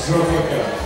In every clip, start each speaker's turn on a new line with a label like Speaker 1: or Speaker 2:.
Speaker 1: Slovakia.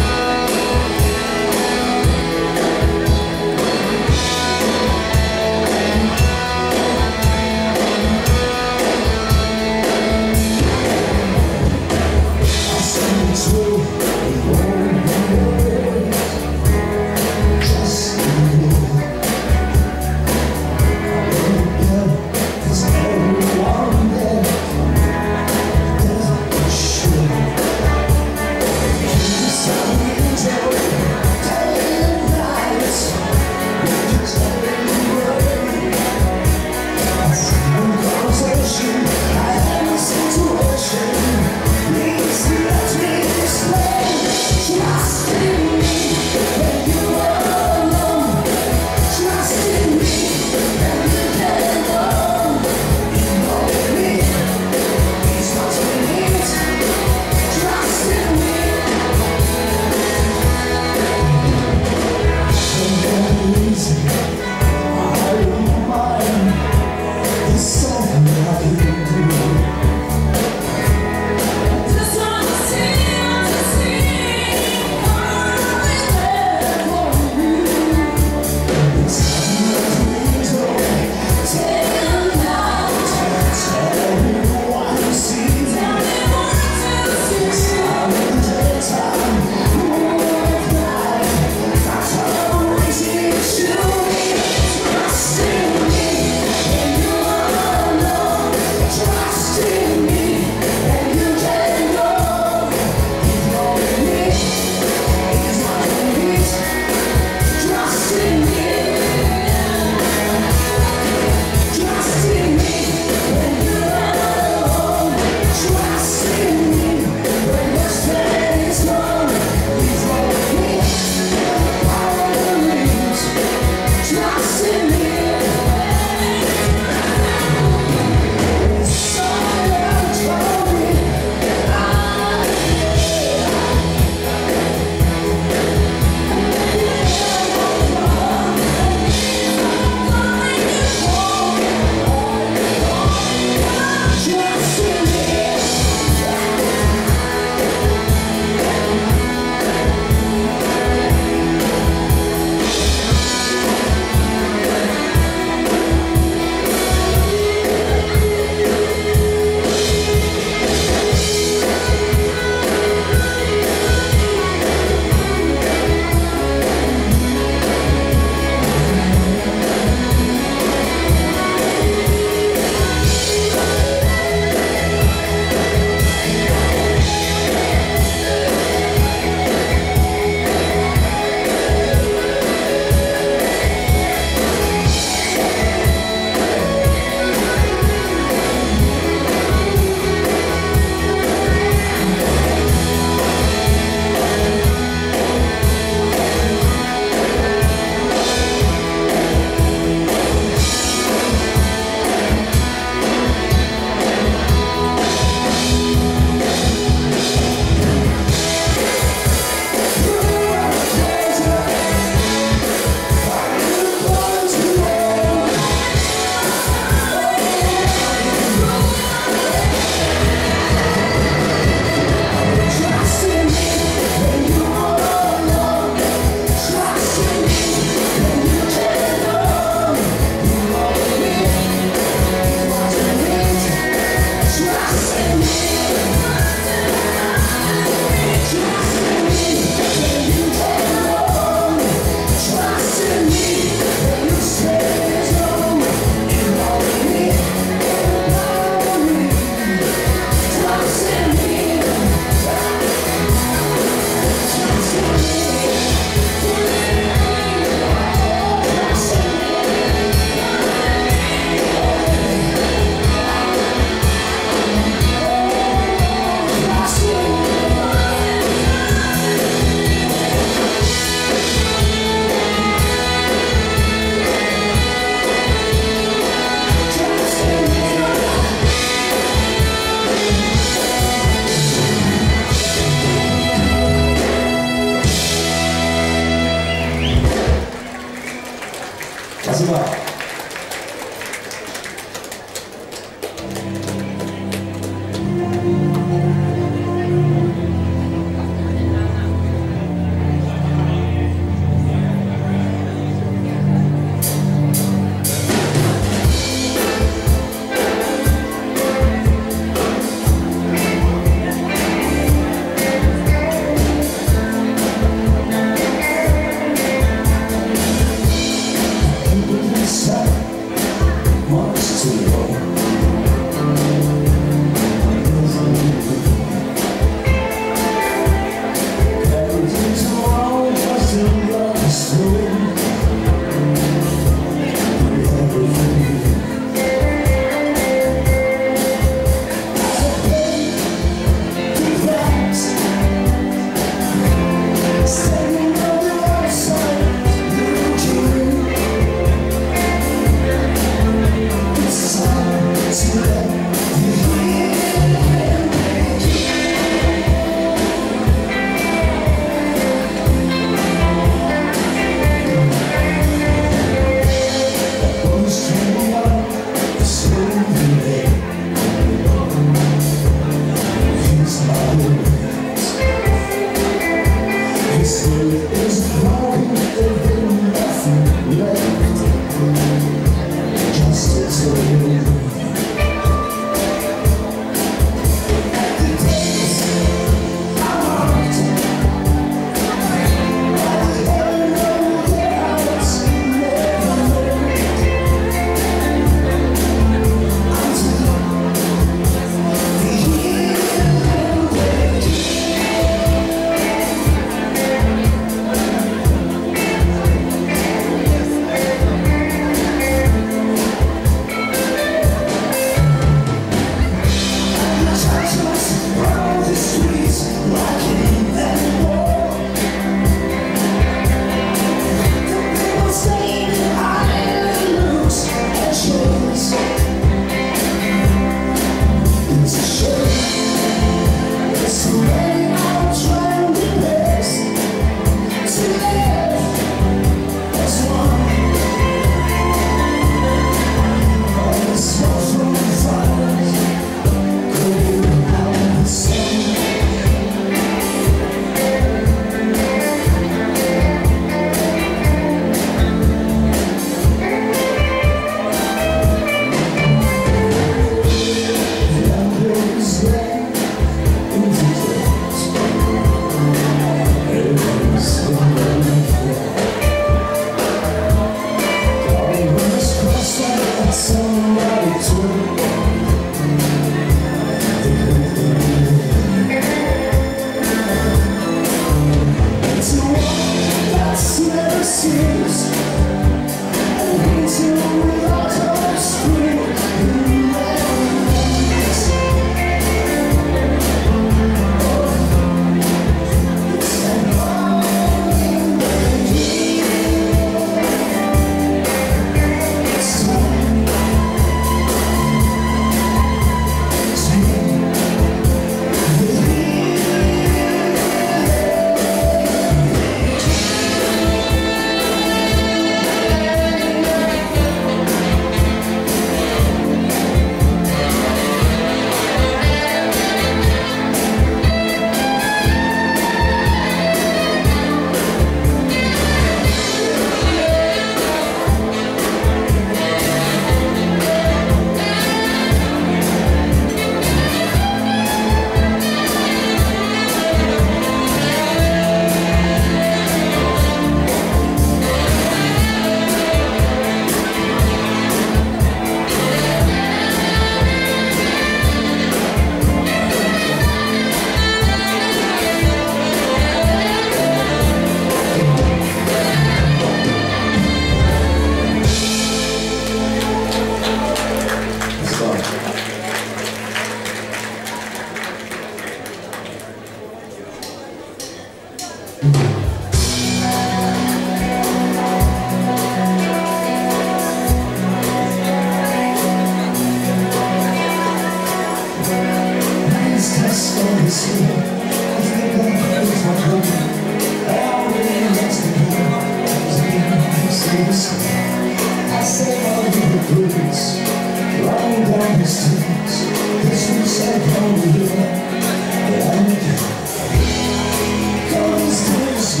Speaker 1: This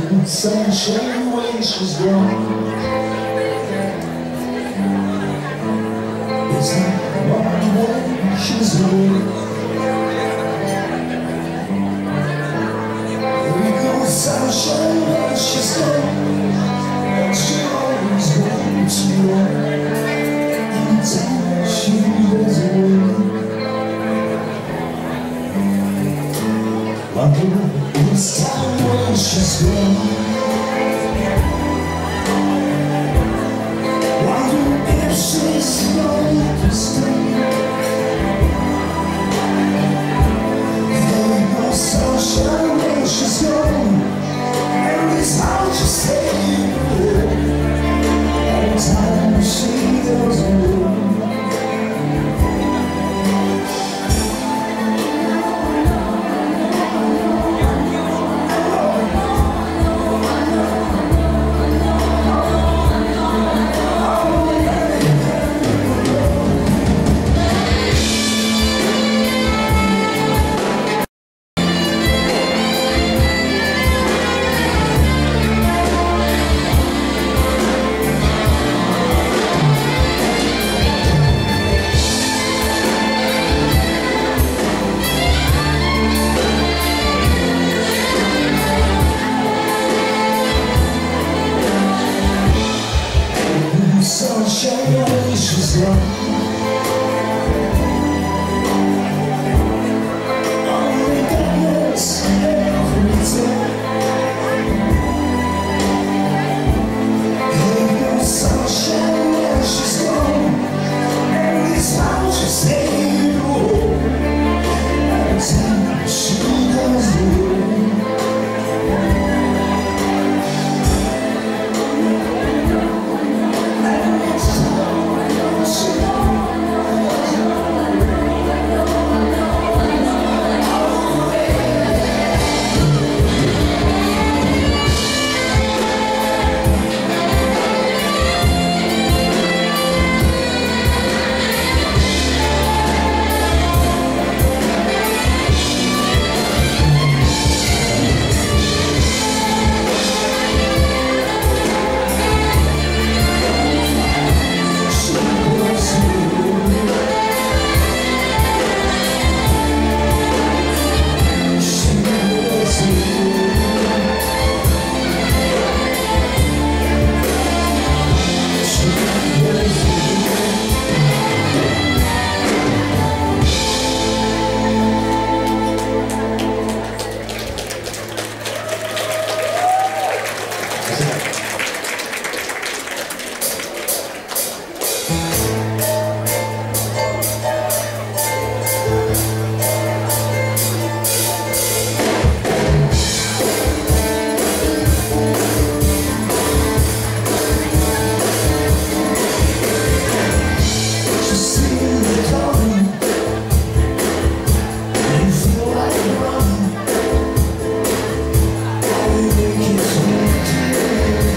Speaker 1: Sunshine when she's gone. It's not one when she's gone. There goes sunshine when she's gone. She always wants to go. Anytime she goes away. Wonder this time when she's gone. She's going to stay. There ain't no sunshine when she's gone, and it's hard to stay. Every time she goes away. Sunshine when she's gone. Only darkness every time. Ain't no sunshine when she's gone, and it's hard to stay home. Every time she goes away. Make it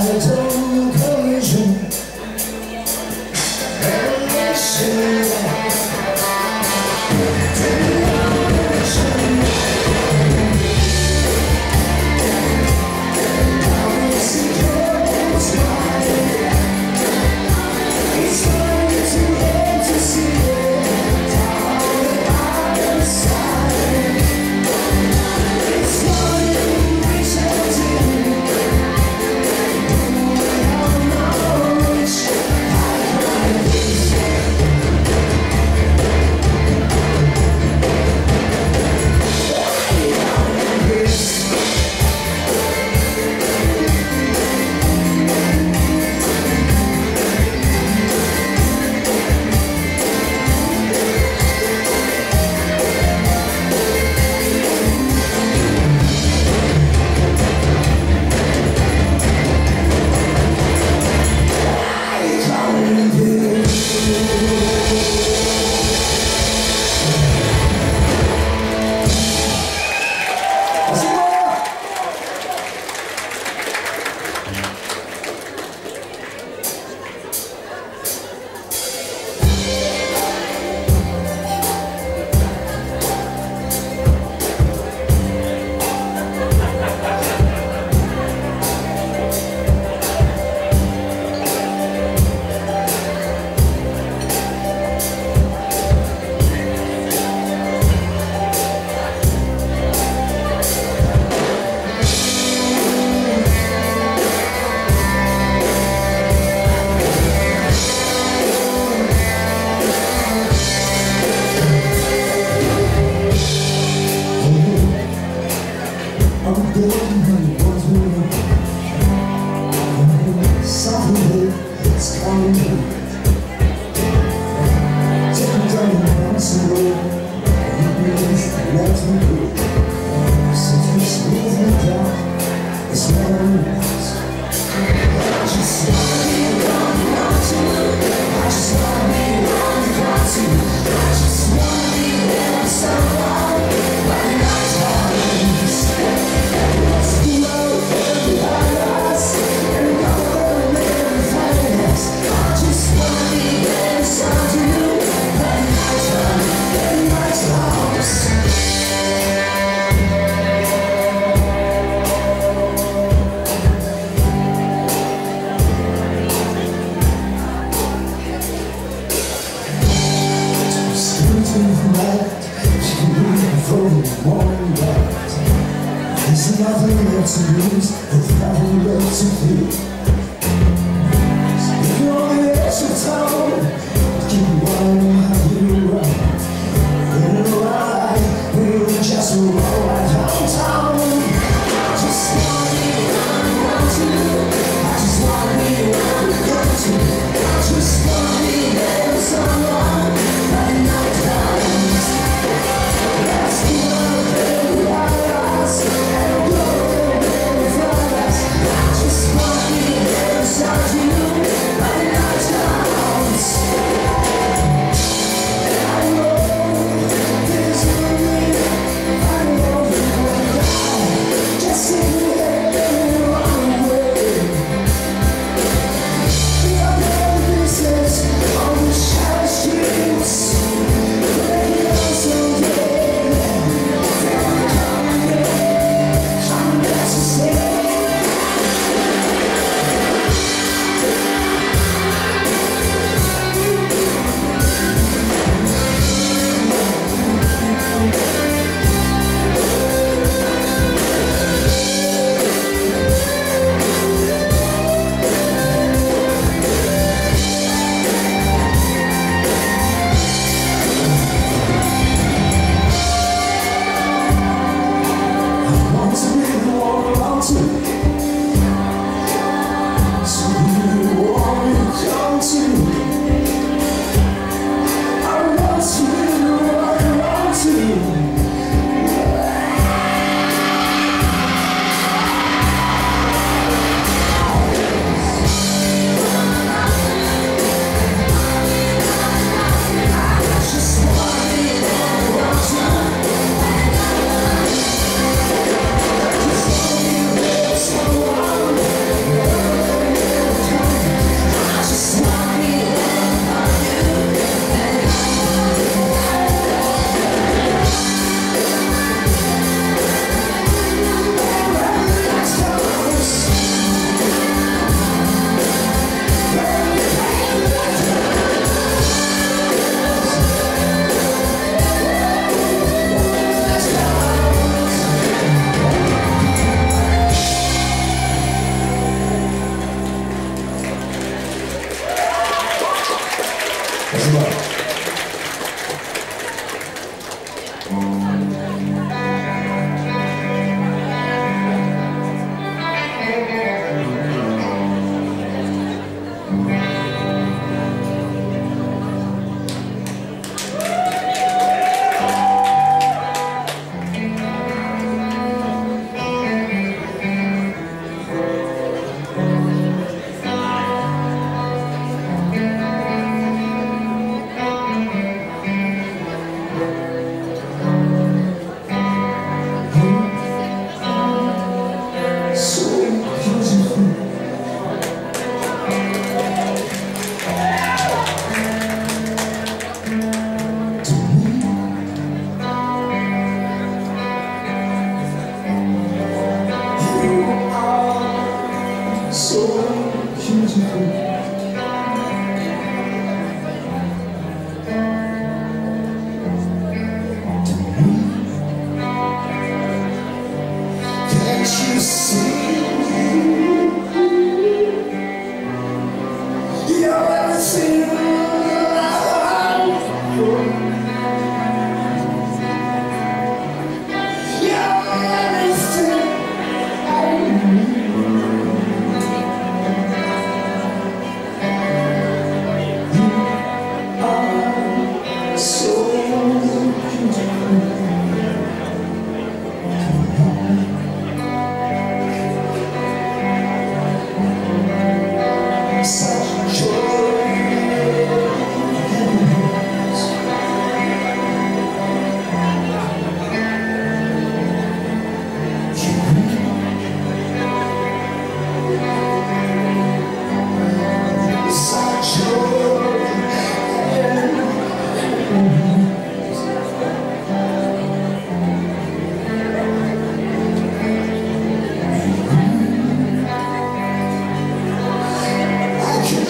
Speaker 1: don't collision and they say there's nothing left to lose, there's nothing left to feel. If you're on the edge of town, keep on how you run. In a ride, we'll just roll right downtown. I just wanna be where I want to. I just wanna be where I'm going to. I just wanna be there with someone that knows down. Let's go, baby, I lost. I just wanna be so beautiful. Can't you see? You're everything I hope for. You're everything I need. You are so beautiful. Such joy and happiness. Such joy and happiness. I can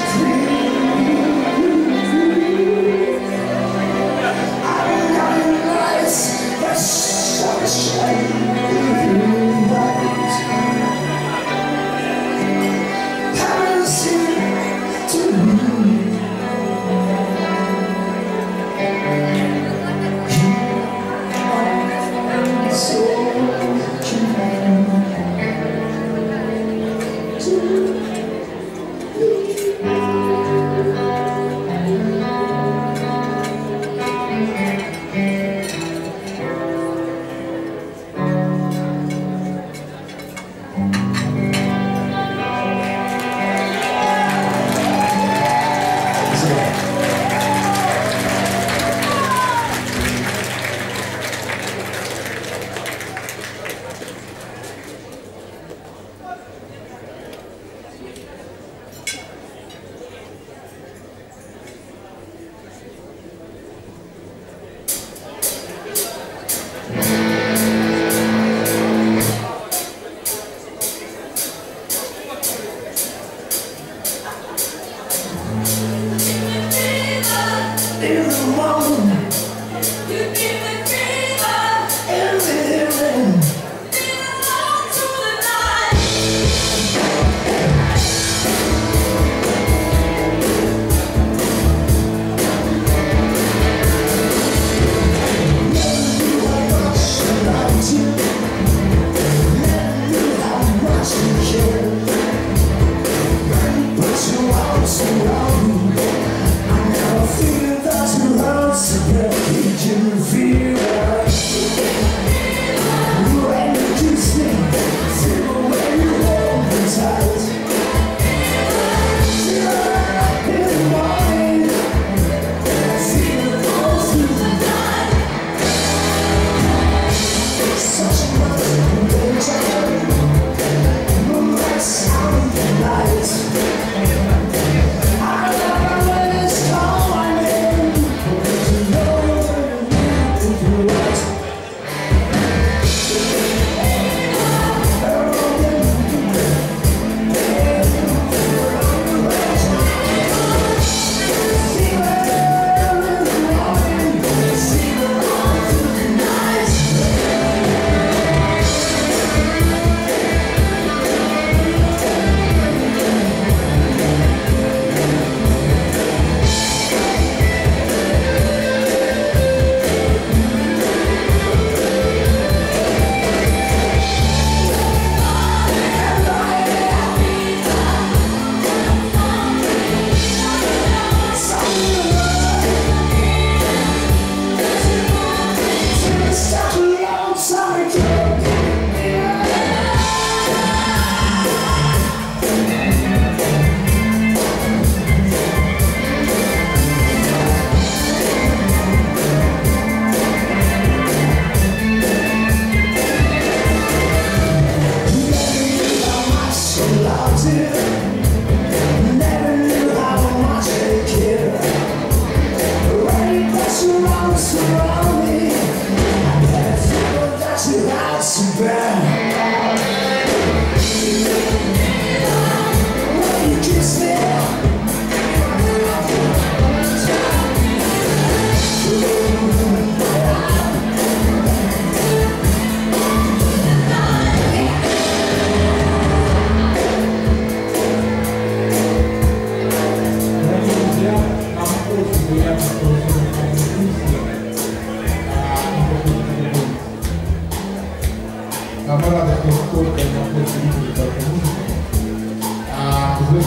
Speaker 1: in the moment, you give me fever, in the evening, feel alone through the night. Never knew how much I loved you. Never knew how much you cared. When you put your arms around me, I never feel that your heart's together. Did you feel it? When you kiss me, feel the way you hold me tight. Feel it in the morning, feel it all through the night. Such a wonderful daytime, moonlight sound the night.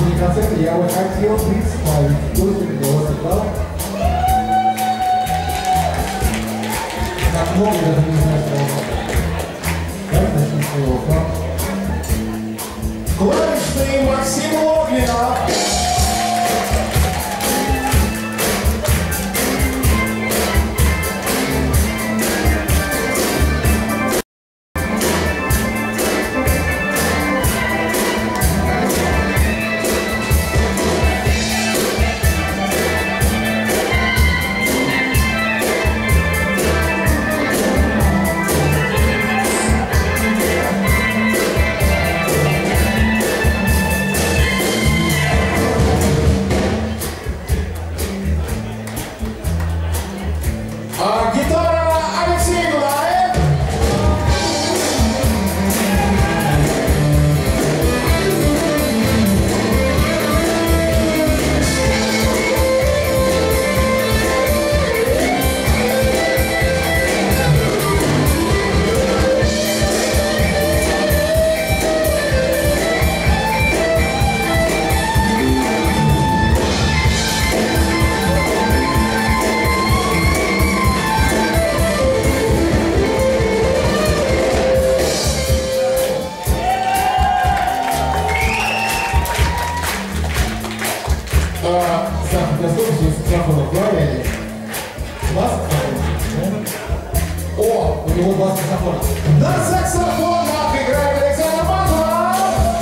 Speaker 2: завершении концерта я бы хотел представить гостя «Голоса зала». Как много, я даже не знаю, что он. Давайте начнем с его фраг.
Speaker 1: Клавишный Максим Логвинов. Гитара Алексей Дунаев.
Speaker 2: О, у него два саксофона.
Speaker 1: На саксофонах играет Александр Мазуров.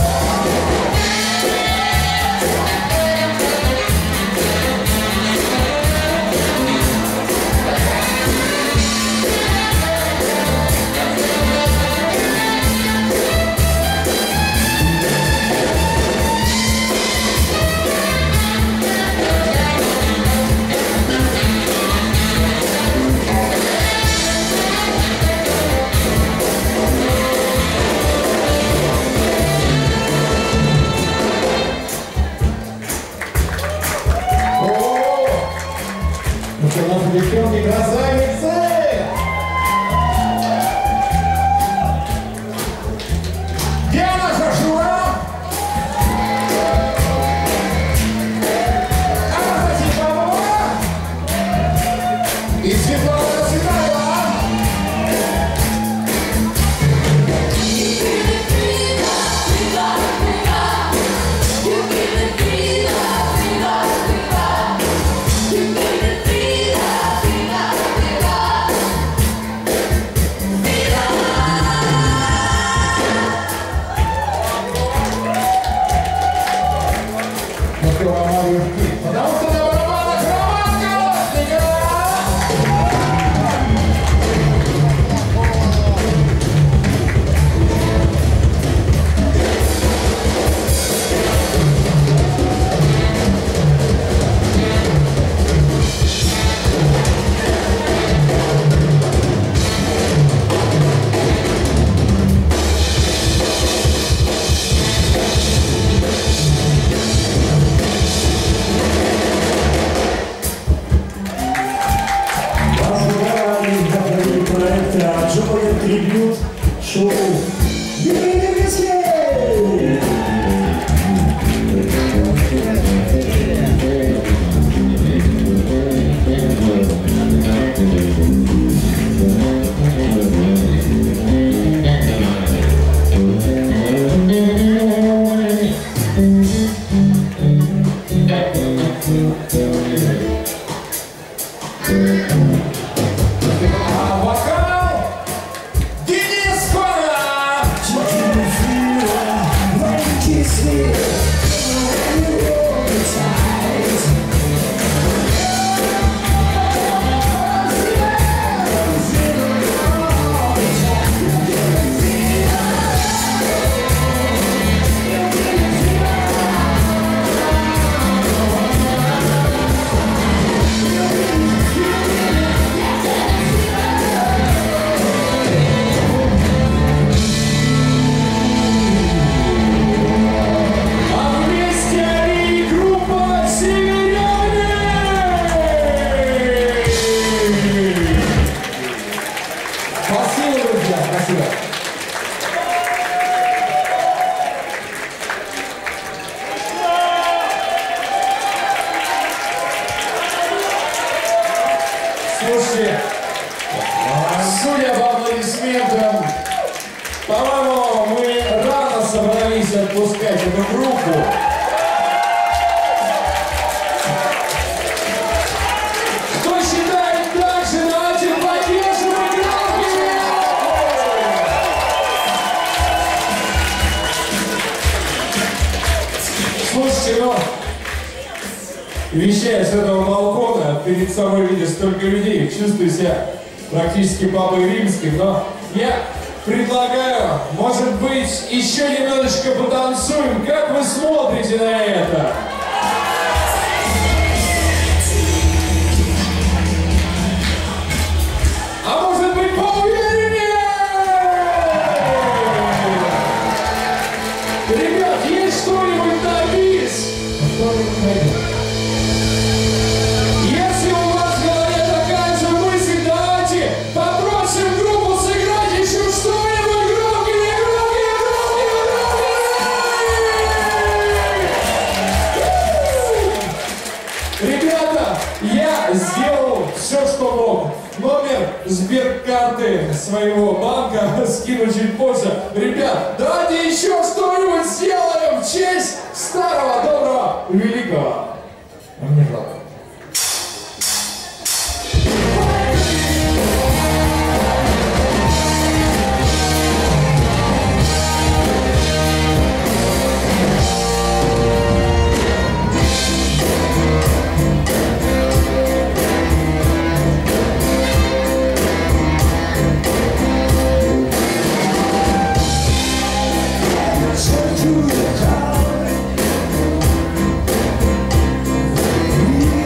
Speaker 2: Наши девчонки красавицы!
Speaker 1: Диана Шашура. Анастасия Павлова. И Светлана Цветаева.
Speaker 3: You Слушайте, судя по аплодисментам, по-моему, мы рано собрались отпускать эту группу. Кто считает так же, давайте поддерживаем громко! Слушайте, ну, вещая с этого балкона, перед собой видя столько людей, чувствую себя практически папой римским, но я предлагаю, может быть, еще немножечко потанцуем. Как вы смотрите на это? А может быть, поувереннее? Ребят, есть что-нибудь на бис? Если у вас в голове такая же мысль, давайте попросим группу сыграть еще что-нибудь громкие. Ребята, я сделал все, что мог. Номер сберкарты своего банка скину чуть позже. Ребят, давайте еще что-нибудь сделаем в честь старого, доброго, великого.
Speaker 2: А мне жалко.
Speaker 1: Turn to the crowd.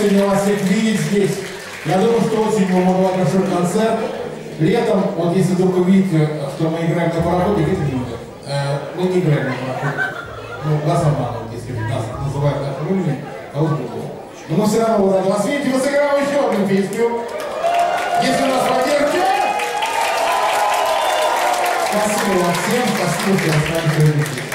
Speaker 2: сегодня вас всех видеть здесь. Я думаю, что очень мы можем дать большой концерт. Летом, вот если вдруг увидите, что мы играем на пароходе, видите, люди, мы не играем на пароходе. Ну, нас обманывают, если нас называют нашим именем, кого-то другого. Но мы все равно рады вас видеть, и мы сыграем еще одну песню. Если нас поддержите. Спасибо вам всем, спасибо, что остались сегодня здесь.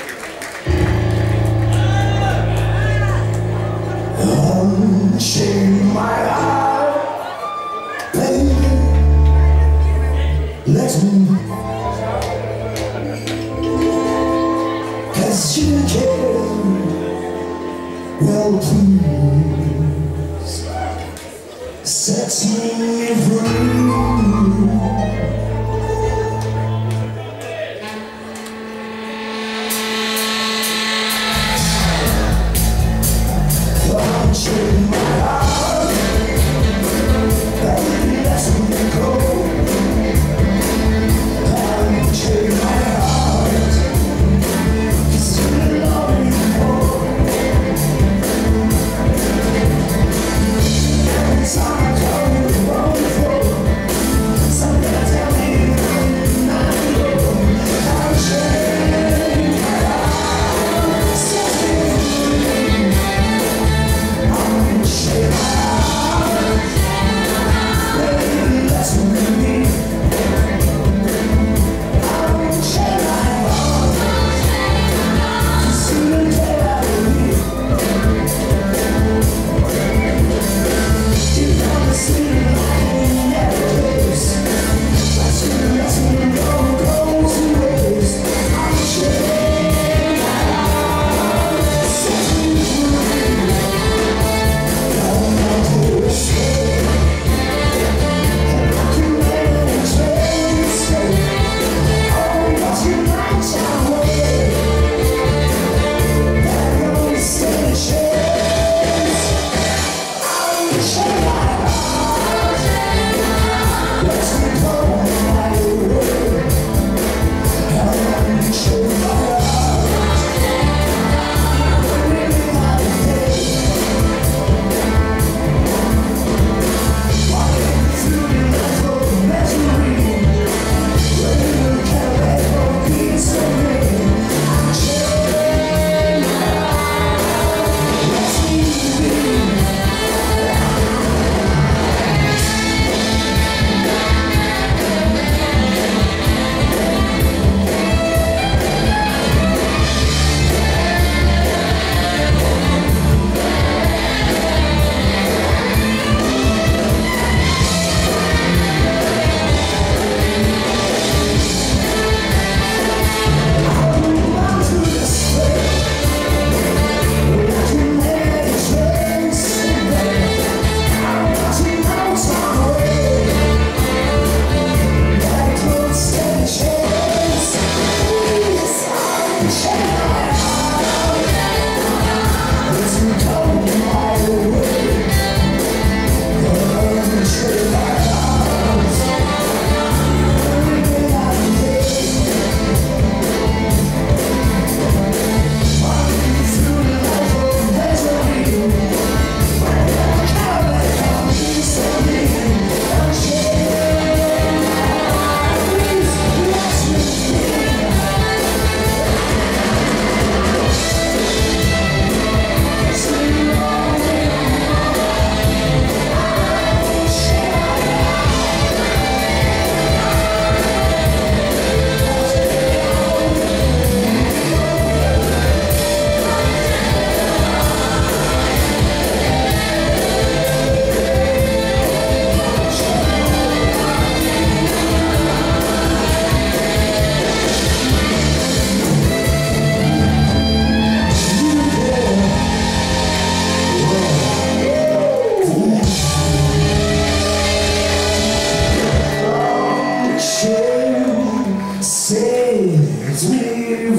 Speaker 1: Unchain my heart, baby, let me, 'cause you care, well please, set me free. Unchain my heart, baby, let me go. Unchain my heart, 'cause you love me more. Every time I come to the wrong floor, something tell me not to go. Unchain my heart, set me free. Unchain my heart, baby, let me be. Unchain my heart, 'cause you care about me. You promised me life in every place, but you let me go to waste. Unchain my heart, set me free. I'm not to escape, and I can never trace it. Oh, but you might tell me that you're gonna stay a chance. Unchain my heart, let me go my way. Unchain my heart, really not a thing. Walking through the life of misery, where you can't let go piece of me. Unchain my heart, let me be. Set me